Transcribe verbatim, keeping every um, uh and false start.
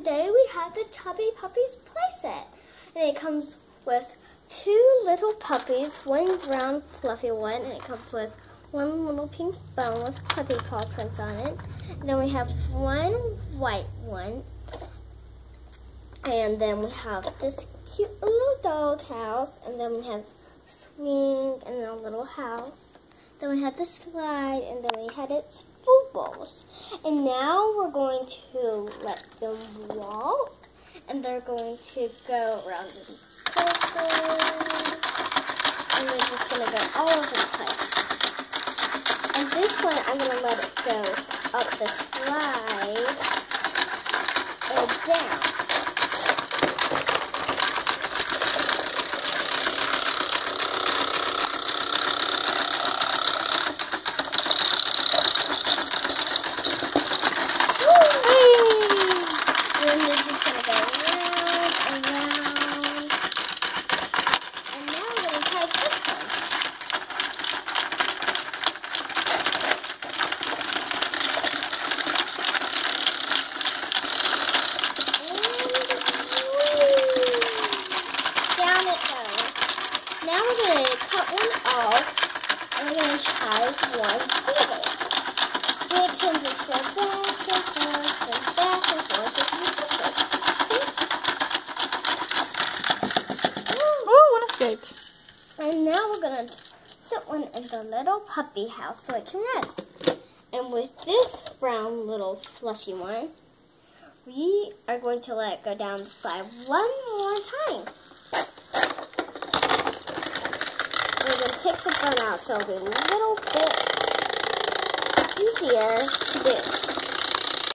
today we have the Chubby Puppies playset. And it comes with two little puppies, one brown fluffy one, and it comes with one little pink bone with puppy paw prints on it. And then we have one white one. And then we have this cute little dog house. And then we have swing and a little house. Then we had the slide, and then we had its food bowls. And now we're going to let them walk, and they're going to go around in circles, and they're just going to go all over the place. And this one, I'm going to let it go up the slide and down. Now we're going to cut one off, and we're going to try one together. It can just go back and forth and back and forth if you push it. See? Oh, one escaped. And now we're going to sit one in the little puppy house so it can rest. And with this brown little fluffy one, we are going to let it go down the slide one more time. We're going to take the bone out so it'll be a little bit easier to do.